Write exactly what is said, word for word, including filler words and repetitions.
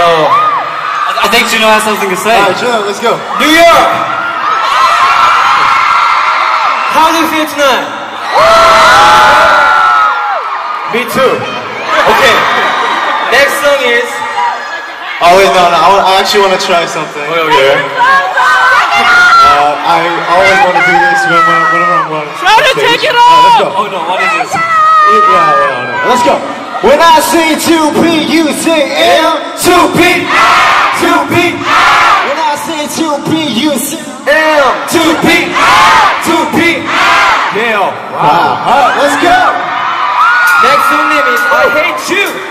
Yo, I think Juno has something to say. Alright, Juno, let's go. New York! How do you feel tonight? Me too. Okay, next song is... Oh wait, no, no, I, I actually want to try something. Wait, okay. Uh, I always want to do this when, when, whenever I'm on Try to stage. take it Alright, let's go. off! Oh no, what is this? Yeah, yeah, yeah. Let's go. When I say two P, you say M. two P! two P! When I say two P, you say M! two P! two P! Yeah. wow. Alright, let's go. Next song name is I Hate You!